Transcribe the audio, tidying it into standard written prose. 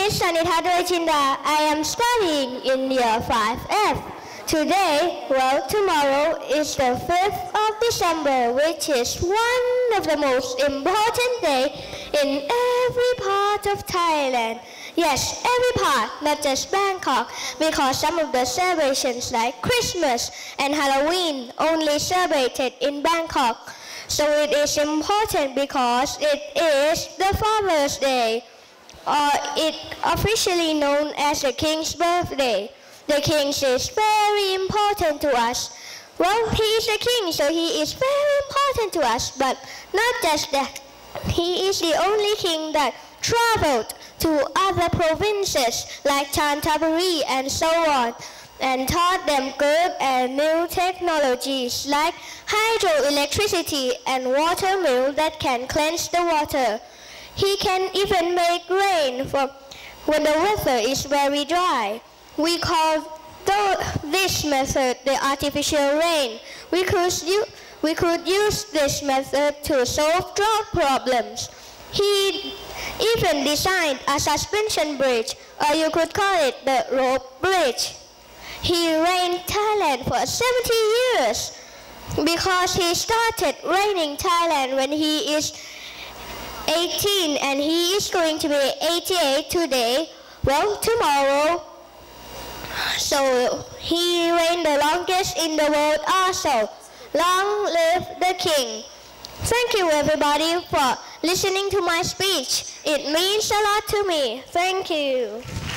is Sanitha Doichinda. I am studying in year 5F. Today, tomorrow is the 5th of December, which is one of the most important days in every part of Thailand. Yes, every part, not just Bangkok, because some of the celebrations like Christmas and Halloween only celebrated in Bangkok. So it is important because it is the Father's Day, or it officially known as the King's birthday. The King is very important to us. Well, he is the King, so he is very important to us, but not just that. He is the only king that traveled to other provinces like Chantaburi and so on, and taught them good and new technologies like hydroelectricity and water mill that can cleanse the water. He can even make rain when the weather is very dry. We call this method the artificial rain. We could use this method to solve drought problems. He even designed a suspension bridge, or you could call it the rope bridge. He reigned Thailand for 70 years because he started reigning Thailand when he is 18 and he is going to be 88 today, tomorrow. So he reigned the longest in the world also. Long live the King. Thank you everybody for listening to my speech. It means a lot to me. Thank you.